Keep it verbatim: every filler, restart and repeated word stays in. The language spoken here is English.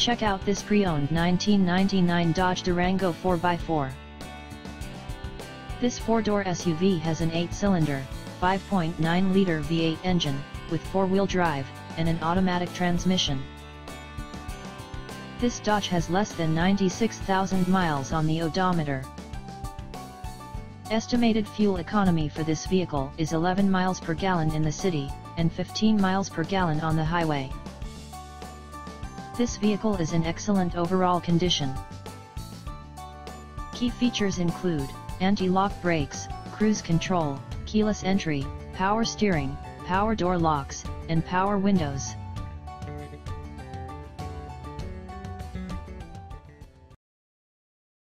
Check out this pre-owned nineteen ninety-nine Dodge Durango four by four. This four-door S U V has an eight-cylinder, five point nine liter V eight engine, with four-wheel drive, and an automatic transmission. This Dodge has less than ninety-six thousand miles on the odometer. Estimated fuel economy for this vehicle is eleven miles per gallon in the city, and fifteen miles per gallon on the highway. This vehicle is in excellent overall condition. Key features include anti-lock brakes, cruise control, keyless entry, power steering, power door locks, and power windows.